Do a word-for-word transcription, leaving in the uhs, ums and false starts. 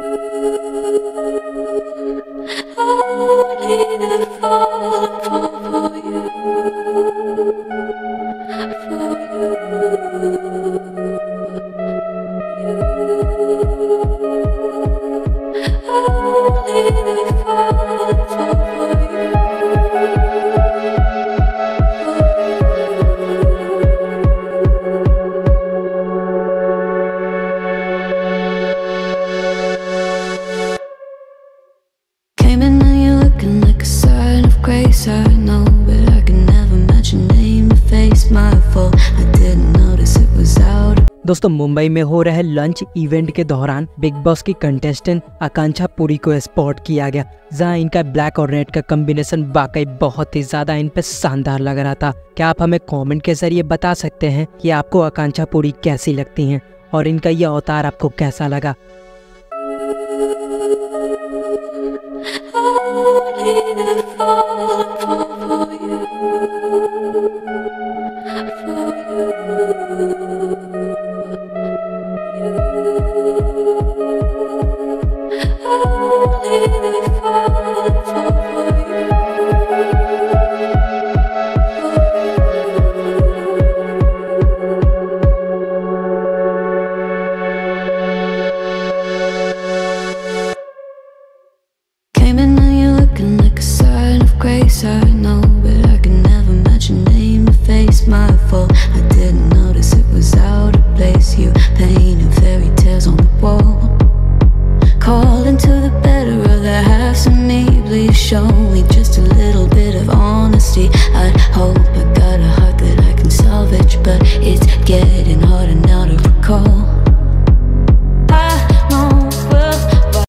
I know, but I can never match your name or face. My fault, I didn't notice it was out. दोस्तों, मुंबई में हो रहे lunch event के दौरान Bigg Boss की contestant Akanksha Puri को स्पॉट किया गया, जहां इनका ब्लैक और रेड का कॉम्बिनेशन वाकई बहुत ही ज्यादा इन पे शानदार लग रहा था। क्या आप हमें कमेंट के जरिए बता सकते हैं कि आपको आकांक्षा पुरी कैसी लगती हैं और इनका यह अवतार आपको कैसा लगा? I know, but I can never match your name or face. My fault, I didn't notice it was out of place. You painted fairy tales on the wall.